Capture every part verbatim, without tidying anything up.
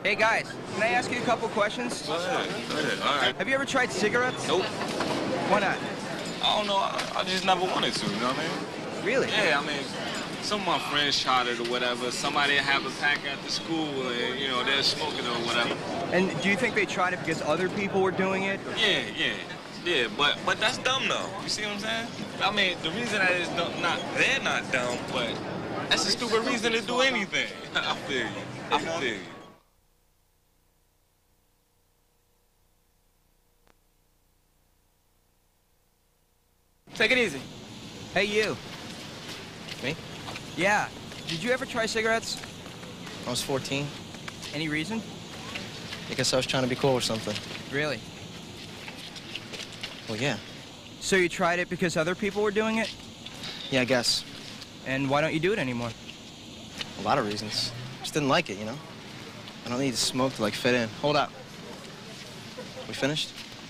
Hey guys, can I ask you a couple questions? Go ahead, go ahead, all right. Have you ever tried cigarettes? Nope. Why not? I don't know, I, I just never wanted to, you know what I mean? Really? Yeah, I mean, some of my friends tried it or whatever. Somebody have a pack after school and, you know, they're smoking it or whatever. And do you think they tried it because other people were doing it? Or... Yeah, yeah, yeah, but but that's dumb though. You see what I'm saying? I mean, the reason that is dumb, not, they're not dumb, but that's a stupid reason to do anything. I feel you, I feel you. Take it easy. Hey, you. Me? Yeah. Did you ever try cigarettes? I was fourteen. Any reason? I guess I was trying to be cool or something. Really? Well, yeah. So you tried it because other people were doing it? Yeah, I guess. And why don't you do it anymore? A lot of reasons. Just didn't like it, you know? I don't need to smoke to, like, fit in. Hold up. We finished?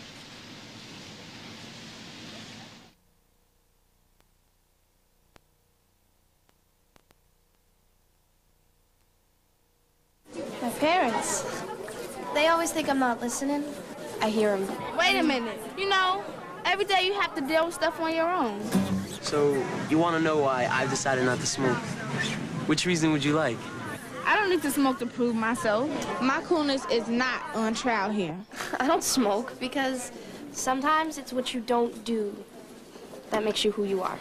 My parents. They always think I'm not listening. I hear them. Wait a minute. You know, every day you have to deal with stuff on your own. So, you want to know why I've decided not to smoke? Which reason would you like? I don't need to smoke to prove myself. My coolness is not on trial here. I don't smoke because sometimes it's what you don't do that makes you who you are.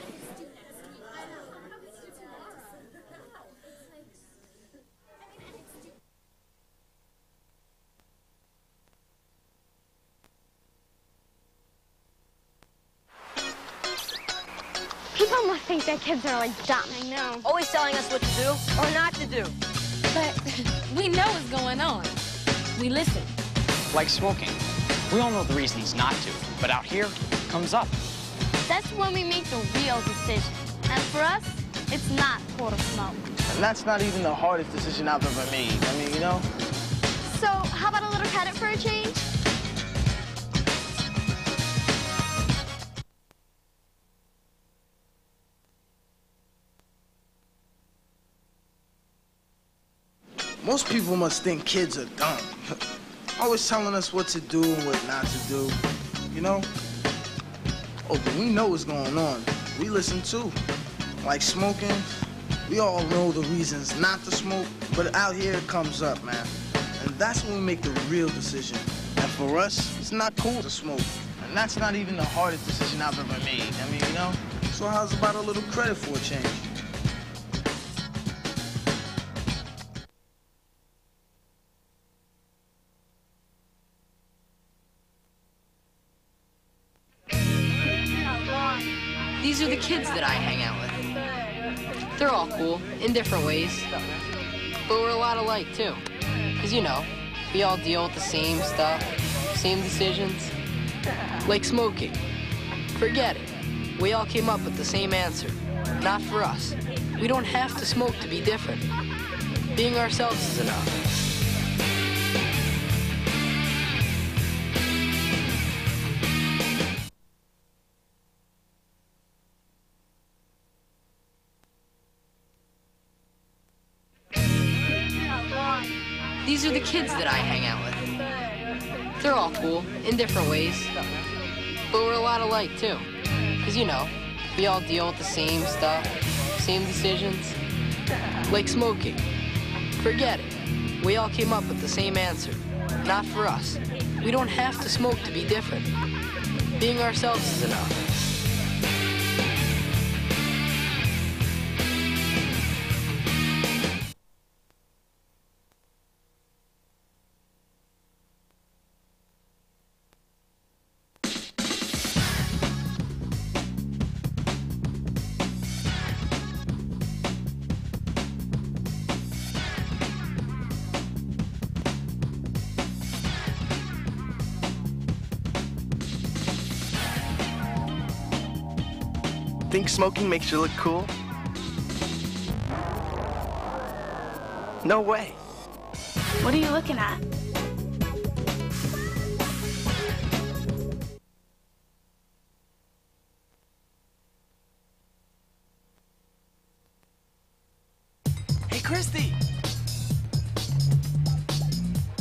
People must think that kids are, like, dumb. I know. Always telling us what to do or not to do. But we know what's going on. We listen. Like smoking. We all know the reasons not to, but out here, it comes up. That's when we make the real decision. And for us, it's not cool to smoke. And that's not even the hardest decision I've ever made. I mean, you know? So, how about a little credit for a change? Most people must think kids are dumb. Always telling us what to do and what not to do, you know? Oh, but we know what's going on. We listen too. Like smoking, we all know the reasons not to smoke, but out here it comes up, man. And that's when we make the real decision. And for us, it's not cool to smoke. And that's not even the hardest decision I've ever made. I mean, you know? So how's about a little credit for a change? These are the kids that I hang out with. They're all cool, in different ways. But we're a lot alike, too. Because, you know, we all deal with the same stuff, same decisions. Like smoking. Forget it. We all came up with the same answer. Not for us. We don't have to smoke to be different. Being ourselves is enough. These are the kids that I hang out with. They're all cool, in different ways. But we're a lot alike, too. Because, you know, we all deal with the same stuff, same decisions. Like smoking. Forget it. We all came up with the same answer. Not for us. We don't have to smoke to be different. Being ourselves is enough. Think smoking makes you look cool? No way. What are you looking at? Hey, Christy!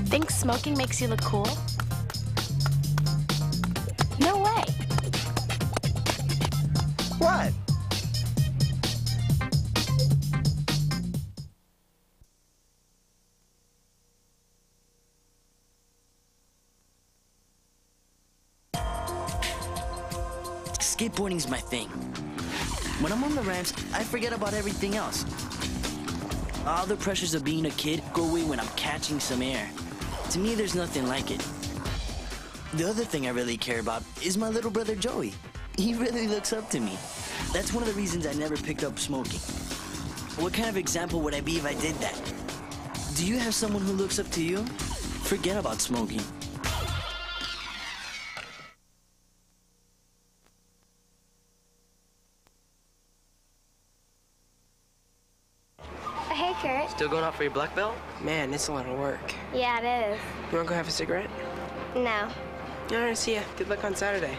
Think smoking makes you look cool? No way. What? Skateboarding's my thing. When I'm on the ramps, I forget about everything else. All the pressures of being a kid go away when I'm catching some air. To me, there's nothing like it. The other thing I really care about is my little brother Joey. He really looks up to me. That's one of the reasons I never picked up smoking. What kind of example would I be if I did that? Do you have someone who looks up to you? Forget about smoking. Hey, Kurt. Still going out for your black belt? Man, it's a lot of work. Yeah, it is. You wanna go have a cigarette? No. All right, see ya. Good luck on Saturday.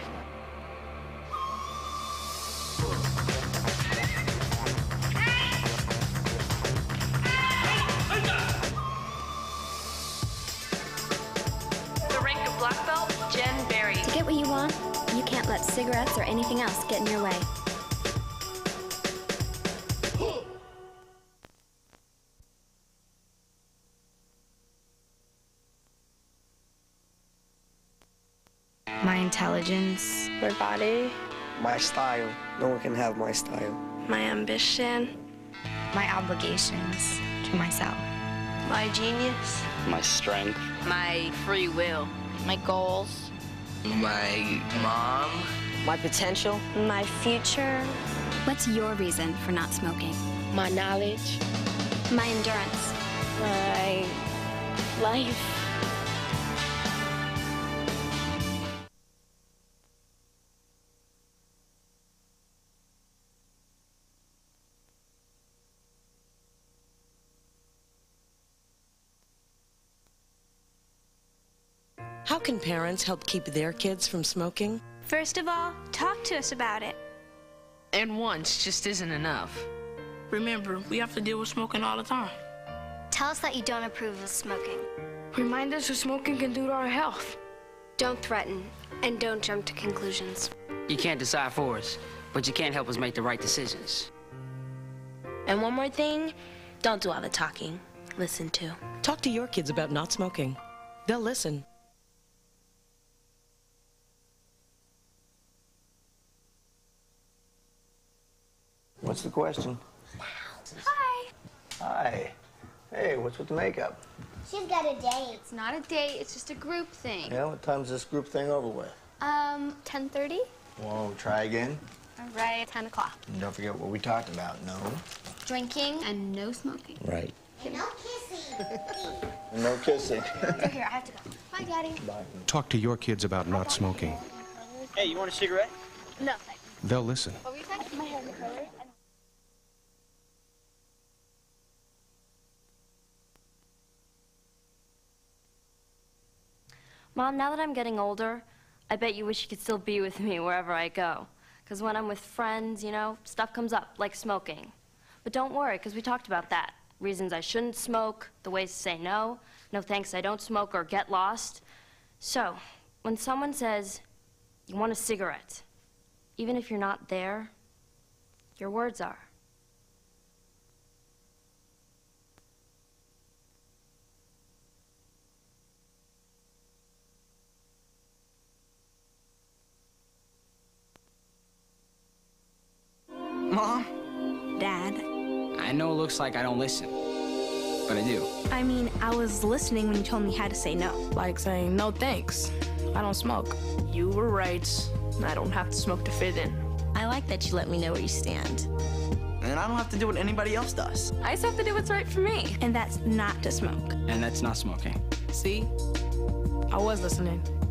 The rank of black belt, Jen Berry. To get what you want, you can't let cigarettes or anything else get in your way. My intelligence. My body. My style. No one can have my style. My ambition. My obligations to myself. My genius. My strength. My free will. My goals. My mom. My potential. My future. What's your reason for not smoking? My knowledge. My endurance. My life. How can parents help keep their kids from smoking? First of all, talk to us about it. And once just isn't enough. Remember, we have to deal with smoking all the time. Tell us that you don't approve of smoking. Remind us what smoking can do to our health. Don't threaten, and don't jump to conclusions. You can't decide for us, but you can't help us make the right decisions. And one more thing, don't do all the talking. Listen to. Talk to your kids about not smoking. They'll listen. What's the question? Hi. Hi. Hey, what's with the makeup? She's got a date. It's not a date, it's just a group thing. Yeah, what time's this group thing over with? Um, ten thirty? Well, try again. All right, ten o'clock. And don't forget what we talked about. No. Drinking and no smoking. Right. No kissing. And no kissing. Go here, I have to go. Bye, Daddy. Bye. Talk to your kids about not smoking. Hey, you want a cigarette? No, thanks. They'll listen. What were you saying? My hair color. Mom, now that I'm getting older, I bet you wish you could still be with me wherever I go. Because when I'm with friends, you know, stuff comes up, like smoking. But don't worry, because we talked about that. Reasons I shouldn't smoke, the ways to say no, no thanks I don't smoke or get lost. So, when someone says, you want a cigarette, even if you're not there, your words are. Mom? Dad? I know it looks like I don't listen, but I do. I mean, I was listening when you told me how to say no. Like saying, no thanks, I don't smoke. You were right. I don't have to smoke to fit in. I like that you let me know where you stand. And I don't have to do what anybody else does. I just have to do what's right for me. And that's not to smoke. And that's not smoking. See? I was listening.